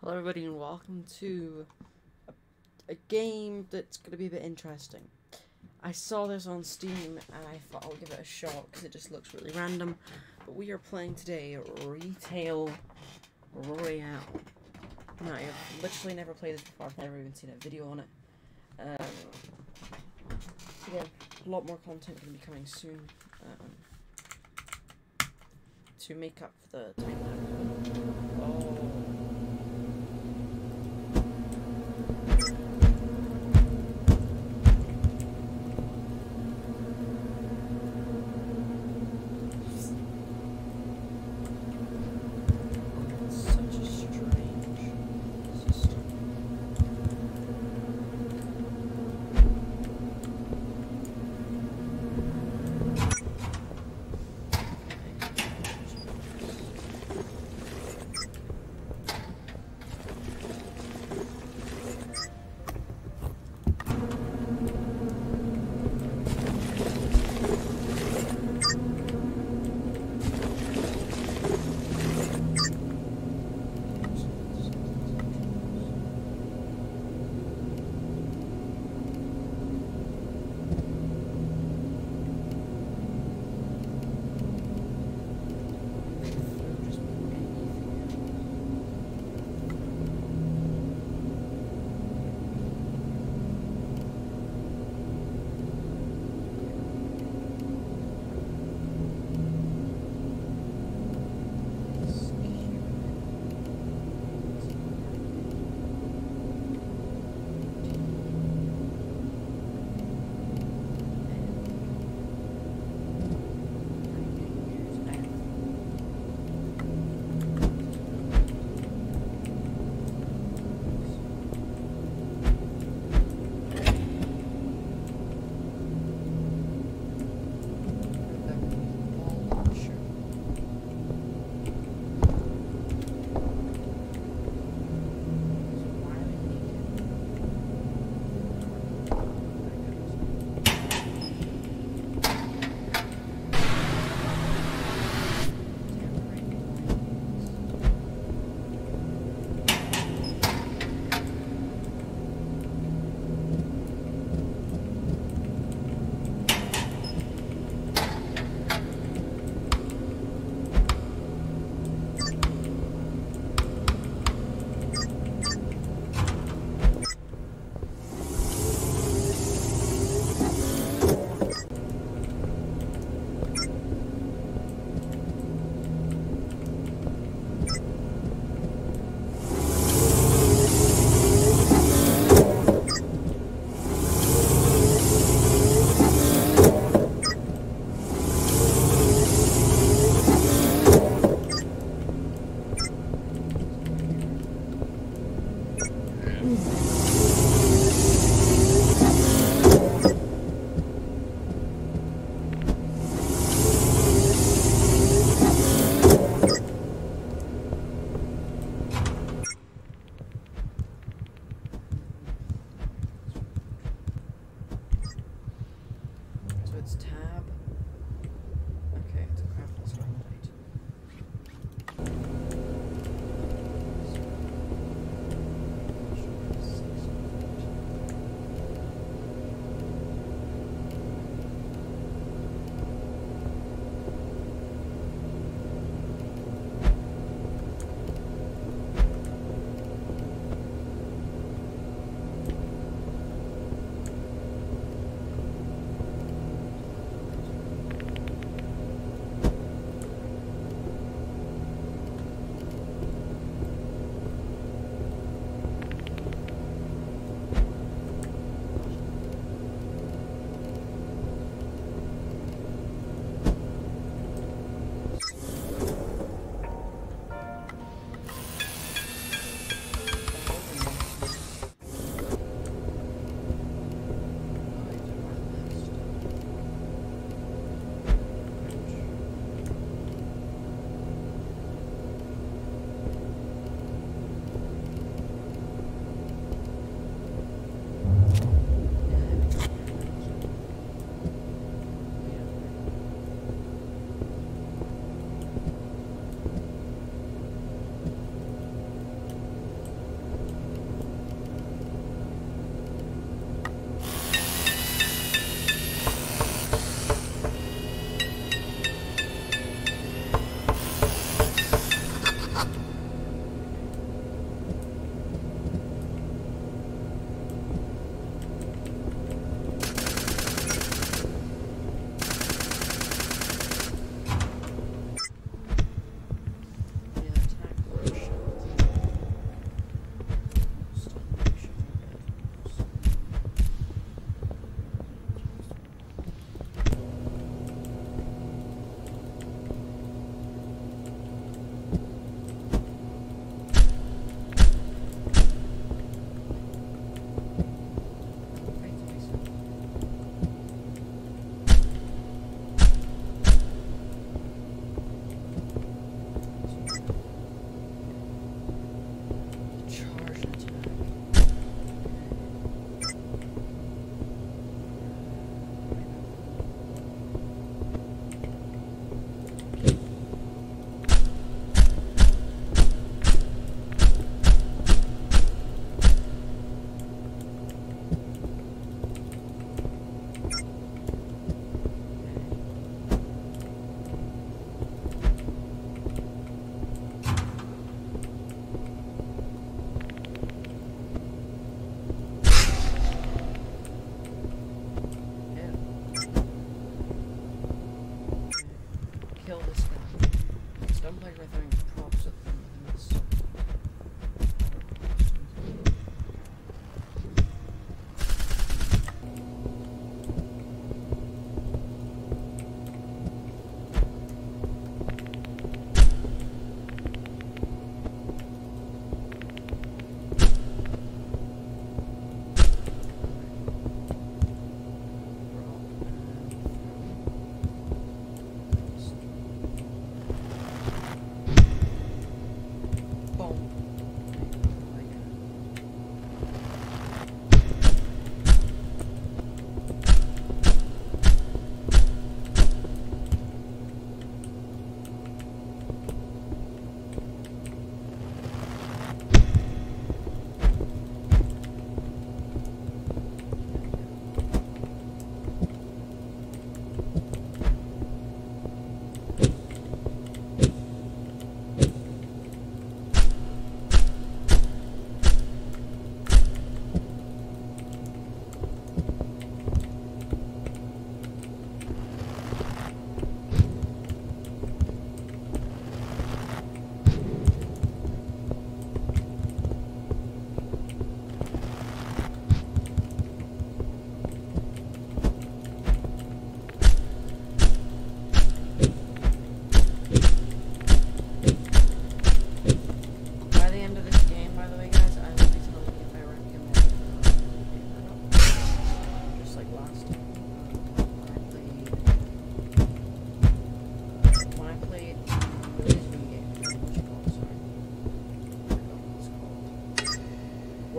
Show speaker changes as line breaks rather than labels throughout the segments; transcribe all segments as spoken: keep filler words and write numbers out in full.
Hello everybody and welcome to a, a game that's going to be a bit interesting. I saw this on Steam and I thought I'll give it a shot because it just looks really random. But we are playing today Retail Royale. Now, I've literally never played this before, I've never even seen a video on it. Um, so yeah, a lot more content going to be coming soon um, to make up for the time lag. Oh.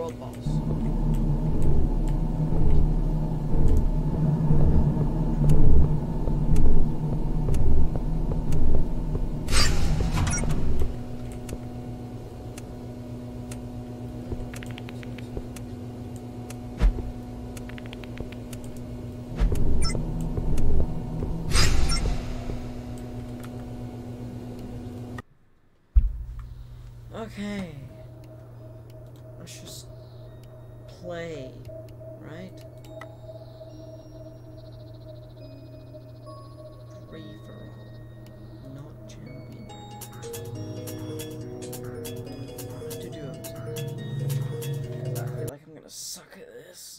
world boss. Okay, let's just play, right? Free for all, not champion. To do it. I feel like I'm gonna suck at this.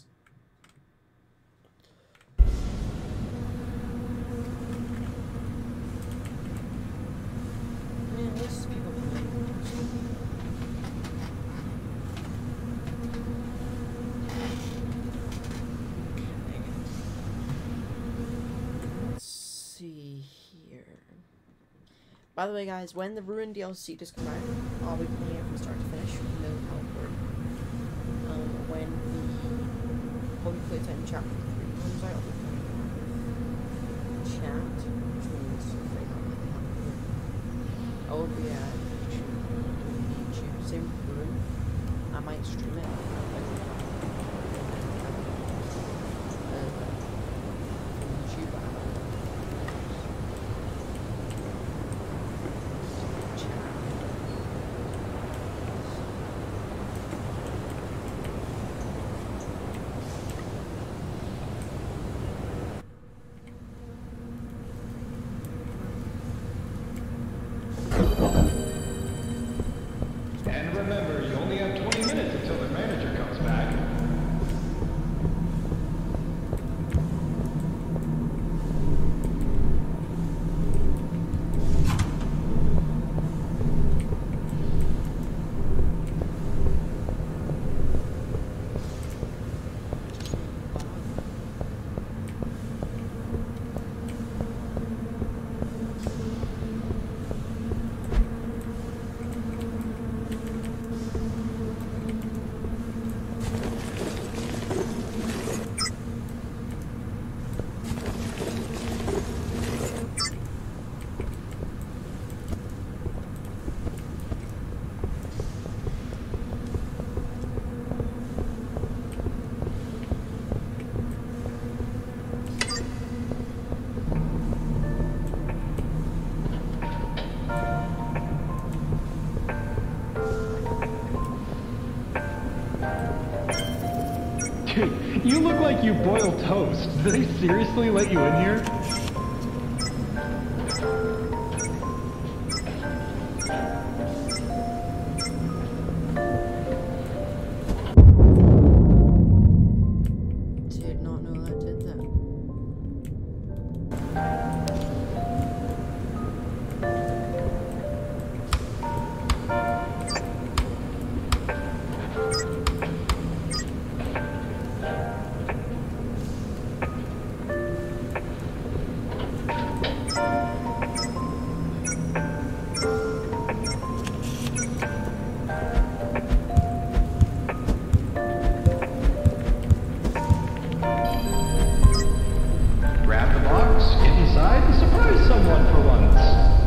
Man, this is people playing. By the way, guys, when the Ruin D L C does come out, I'll be playing it from start to finish with no help. Um, when the Hobby Playtime Chapter three comes out, I'll be playing it with chat, which means they don't really have to. I will be at YouTube, YouTube, same with Ruin. I might stream it.
And remember, you only have twenty minutes until the manager comes back. Dude, you look like you boiled toast. Did they seriously let you in here?
Did not know that did that.
Grab the box, get inside, and surprise someone for once.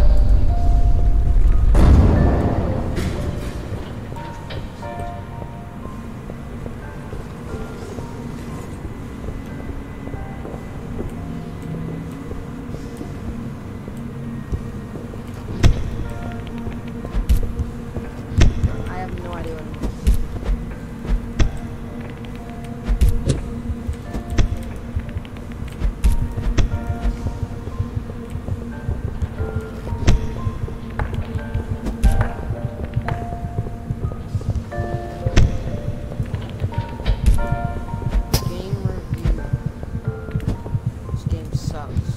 I have no idea what it is. Game review. This game sucks.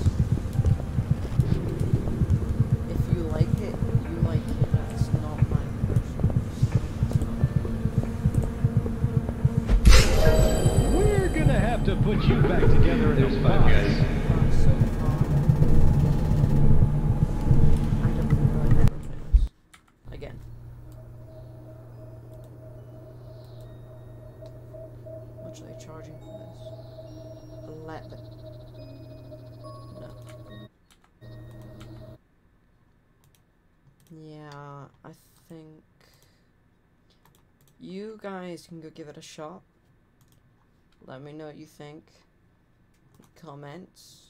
If you like it, you like it. That's not my personal.
We're gonna have to put you back together in this box. Guys.
So far. I don't know. I never play this. Again. You guys can go give it a shot. Let me know what you think. Comments.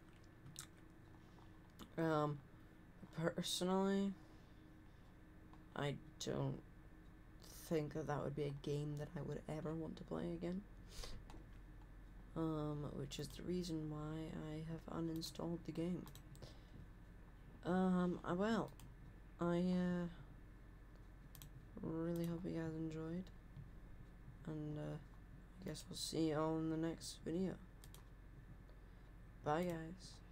Um, personally, I don't think that that would be a game that I would ever want to play again. Um, which is the reason why I have uninstalled the game. Um, uh, well, I, uh, really hope you guys enjoyed, and, uh, I guess we'll see you all in the next video. Bye, guys.